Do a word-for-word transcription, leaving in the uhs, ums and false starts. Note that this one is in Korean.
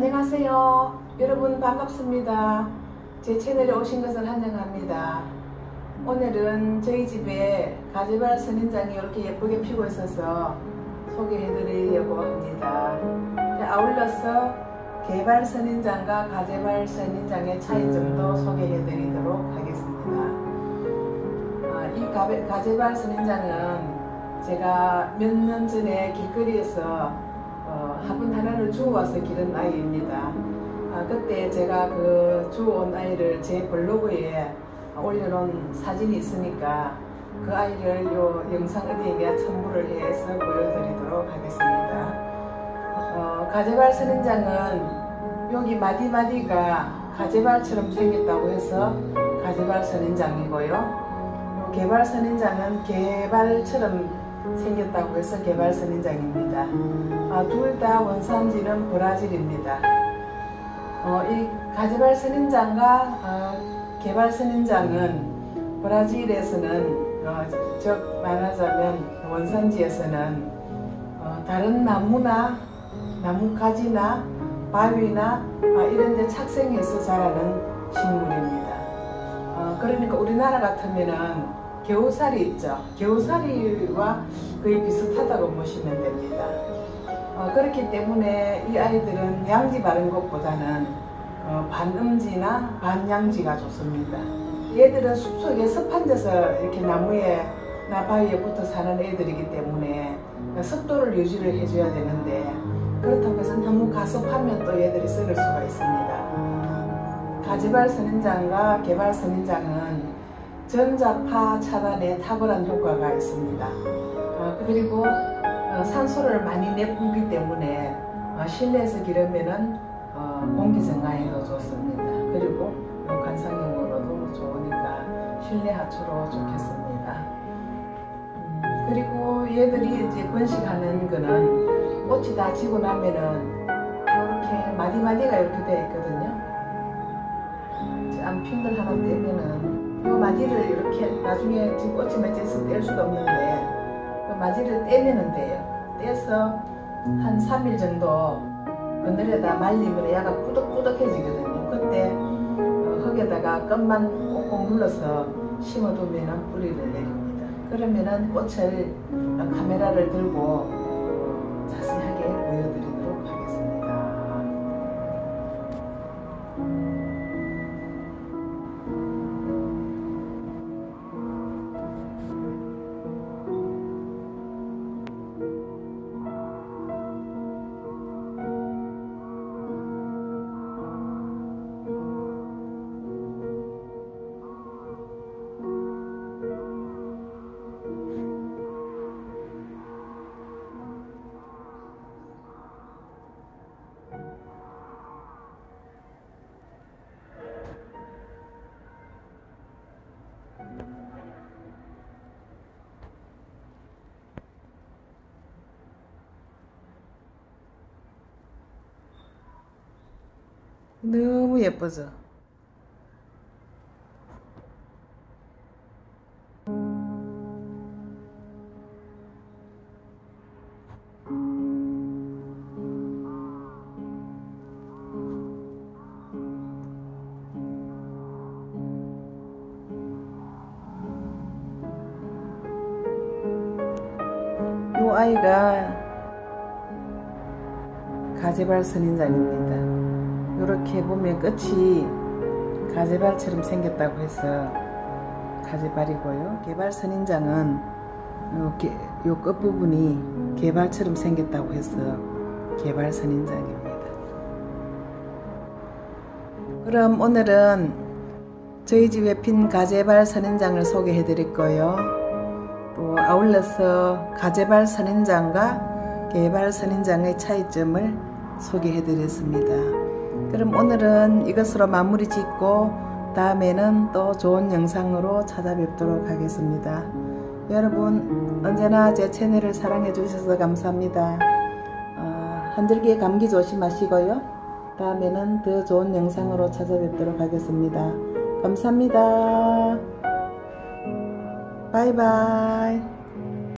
안녕하세요. 여러분 반갑습니다. 제 채널에 오신 것을 환영합니다. 오늘은 저희 집에 가지발 선인장이 이렇게 예쁘게 피고 있어서 소개해 드리려고 합니다. 아울러서 개발 선인장과 가지발 선인장의 차이점도 소개해 드리도록 하겠습니다. 이 가지발 선인장은 제가 몇 년 전에 길거리에서 어, 화분 하나를 주워와서 기른 아이입니다. 아, 그때 제가 그 주워온 아이를 제 블로그에 올려놓은 사진이 있으니까 그 아이를 요 영상 어디에 첨부를 해서 보여드리도록 하겠습니다. 어, 가지발 선인장은 여기 마디마디가 가지발처럼 생겼다고 해서 가지발 선인장이고요. 개발 선인장은 개발처럼 생겼다고 해서 개발 선인장입니다. 아, 둘 다 원산지는 브라질입니다. 어, 이 가지발 선인장과 어, 개발 선인장은 브라질에서는 어, 즉 말하자면 원산지에서는 어, 다른 나무나 나무가지나 바위나 아, 이런 데 착생해서 자라는 식물입니다. 어, 그러니까 우리나라 같으면은 겨우살이 있죠. 겨우살이와 거의 비슷하다고 보시면 됩니다. 어, 그렇기 때문에 이 아이들은 양지 바른 것보다는 어, 반음지나 반양지가 좋습니다. 얘들은 숲속에 습한 데서 이렇게 나무에 나 바위에 붙어 사는 애들이기 때문에 습도를 유지를 해줘야 되는데 그렇다고 해서 너무 가습하면 또 얘들이 썩을 수가 있습니다. 가지발 선인장과 개발 선인장은 전자파 차단에 탁월한 효과가 있습니다. 어, 그리고 어, 산소를 많이 내뿜기 때문에 어, 실내에서 기르면은 어, 공기 정화에도 좋습니다. 그리고 어, 관상용으로도 좋으니까 실내 하초로 좋겠습니다. 음, 그리고 얘들이 이제 번식하는 거는 꽃이 다 지고 나면은 이렇게 마디마디가 이렇게 되어 있거든요. 암핀들 하나 떼면은 이 마디를 이렇게 나중에 지금 꽃이 맺혀서 뗄 수도 없는데 그 마디를 떼면 돼요. 떼서 한 삼 일 정도 그늘에다 말리면 얘가 꾸덕꾸덕해지거든요. 그때 어, 흙에다가 껌만 꼭꼭 눌러서 심어두면 뿌리를 내립니다. 그러면은 꽃을 카메라를 들고 자세하게 보여드리도록 하겠습니다. 너무 예쁘죠? 이 아이가 가지발 선인장입니다. 이렇게 보면 끝이 가지발처럼 생겼다고 해서 가지발이고요. 개발 선인장은 요, 게, 요 끝부분이 개발처럼 생겼다고 해서 개발 선인장입니다. 그럼 오늘은 저희 집에 핀 가지발 선인장을 소개해 드릴 거예요. 또 아울러서 가지발 선인장과 개발 선인장의 차이점을 소개해 드렸습니다. 그럼 오늘은 이것으로 마무리 짓고 다음에는 또 좋은 영상으로 찾아뵙도록 하겠습니다. 여러분 언제나 제 채널을 사랑해 주셔서 감사합니다. 어, 한들기에 감기 조심하시고요. 다음에는 더 좋은 영상으로 찾아뵙도록 하겠습니다. 감사합니다. 바이바이.